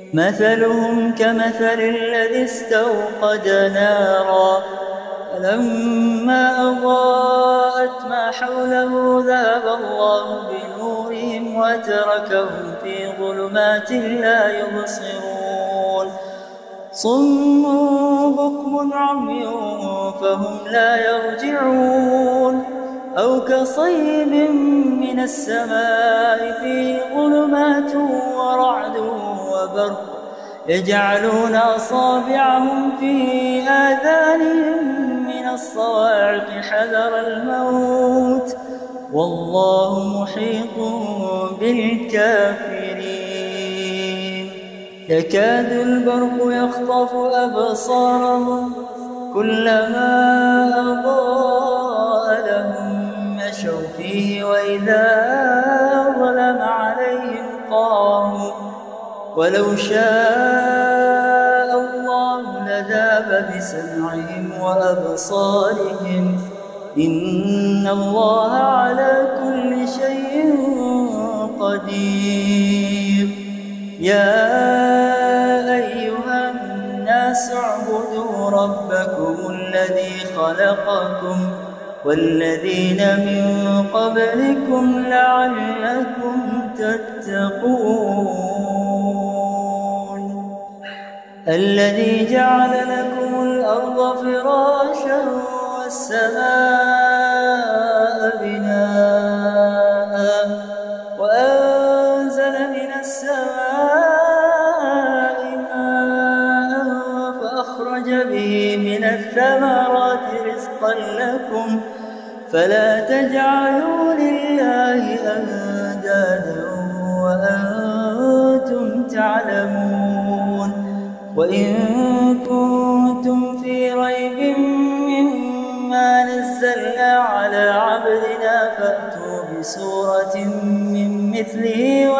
مثلهم كمثل الذي استوقد نارا فلما أضاءت ما حوله ذهب الله بنورهم وتركهم في ظلمات لا يبصرون صم بكم عمي فهم لا يرجعون أو كصيب من السماء فيه ظلمات ورعد وبرق يجعلون أصابعهم في آذانهم من الصواعق حذر الموت والله محيط بالكافرين يكاد البرق يخطف أبصارهم كلما أضاء لهم مشوا فيه وإذا ظلم عليهم قاموا ولو شاء الله لذهب بسمعهم وأبصارهم إن الله على كل شيء قدير يا أيها الناس اعبدوا ربكم الذي خلقكم والذين من قبلكم لعلكم تتقون الذي جعل لكم الأرض فراشا والسماء بناء وأنزل من السماء ماء فأخرج به من الثمرات رزقا لكم فلا تجعلوا لله أندادا وأنتم تعلمون وإن كنتم في ريب مما نزلنا على عبدنا فأتوا بسورة من مثله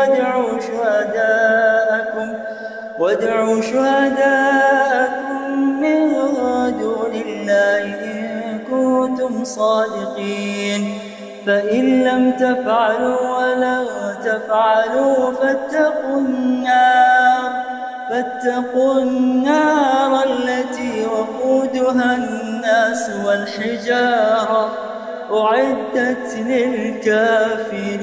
وادعوا شهداءكم من دون الله إن كنتم صادقين فإن لم تفعلوا ولن تفعلوا فاتقوا النار التي وقودها الناس والحجارة أعدت للكافرين